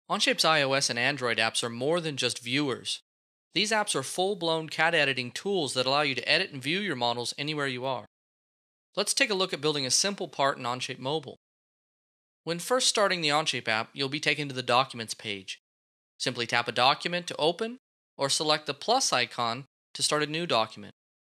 Onshape's iOS and Android apps are more than just viewers. These apps are full-blown CAD editing tools that allow you to edit and view your models anywhere you are. Let's take a look at building a simple part in Onshape Mobile. When first starting the Onshape app, you'll be taken to the Documents page. Simply tap a document to open, or select the plus icon to start a new document.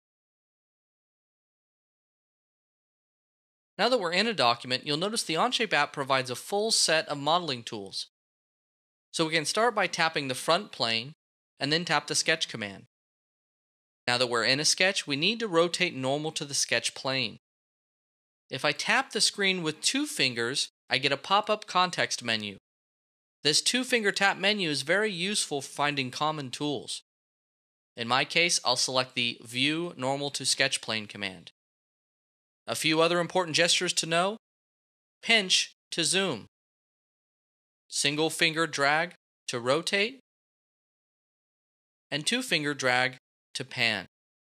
Now that we're in a document, you'll notice the Onshape app provides a full set of modeling tools. So we can start by tapping the front plane, and then tap the sketch command. Now that we're in a sketch, we need to rotate normal to the sketch plane. If I tap the screen with 2 fingers, I get a pop-up context menu. This 2-finger tap menu is very useful for finding common tools. In my case, I'll select the View Normal to Sketch Plane command. A few other important gestures to know: pinch to zoom, single finger drag to rotate, and 2-finger drag to pan.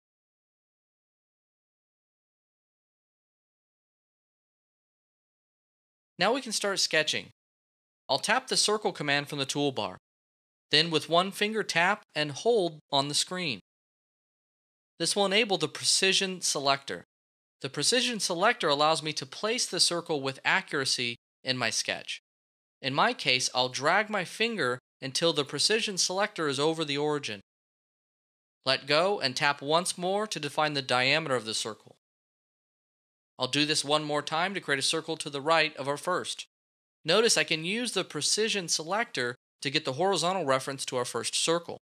Now we can start sketching. I'll tap the circle command from the toolbar. Then with 1 finger tap and hold on the screen. This will enable the precision selector. The precision selector allows me to place the circle with accuracy in my sketch. In my case, I'll drag my finger until the precision selector is over the origin. Let go and tap once more to define the diameter of the circle. I'll do this one more time to create a circle to the right of our first. Notice I can use the precision selector to get the horizontal reference to our first circle.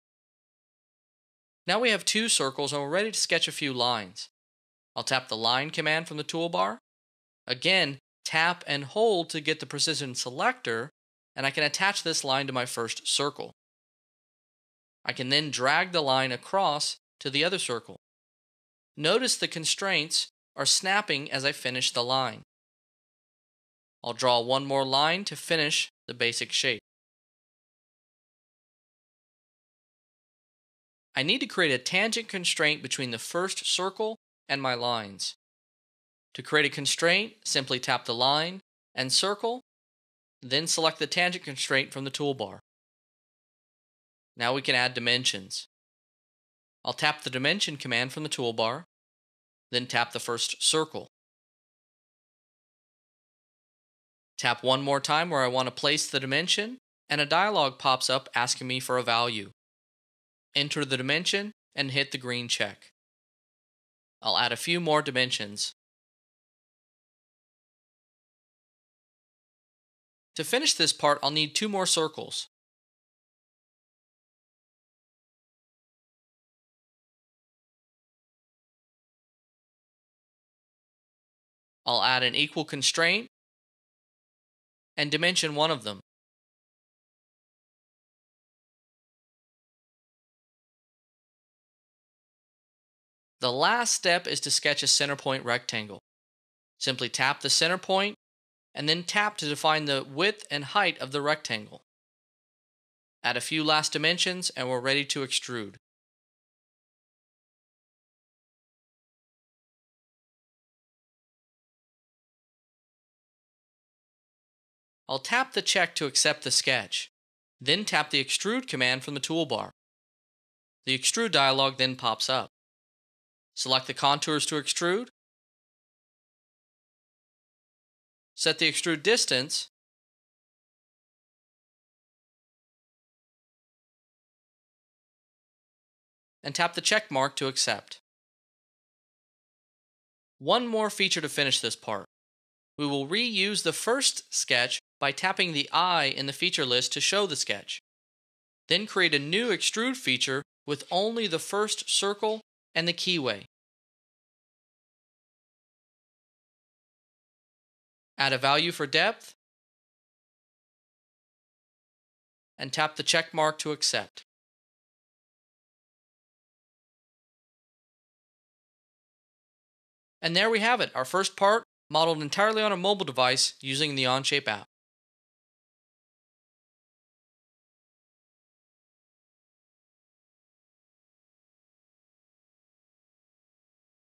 Now we have 2 circles and we're ready to sketch a few lines. I'll tap the line command from the toolbar. Again, tap and hold to get the precision selector, and I can attach this line to my first circle. I can then drag the line across to the other circle. Notice the constraints are snapping as I finish the line. I'll draw one more line to finish the basic shape. I need to create a tangent constraint between the first circle and my lines. To create a constraint, simply tap the line and circle, then select the tangent constraint from the toolbar. Now we can add dimensions. I'll tap the dimension command from the toolbar, then tap the first circle. Tap one more time where I want to place the dimension, and a dialog pops up asking me for a value. Enter the dimension and hit the green check. I'll add a few more dimensions. To finish this part, I'll need 2 more circles. I'll add an equal constraint and dimension one of them. The last step is to sketch a center point rectangle. Simply tap the center point and then tap to define the width and height of the rectangle. Add a few last dimensions and we're ready to extrude. I'll tap the check to accept the sketch, then tap the extrude command from the toolbar. The extrude dialog then pops up. Select the contours to extrude, set the extrude distance, and tap the check mark to accept. One more feature to finish this part. We will reuse the first sketch by tapping the eye in the feature list to show the sketch. Then create a new extrude feature with only the first circle and the keyway. Add a value for depth and tap the check mark to accept. And there we have it, our first part modeled entirely on a mobile device using the Onshape app.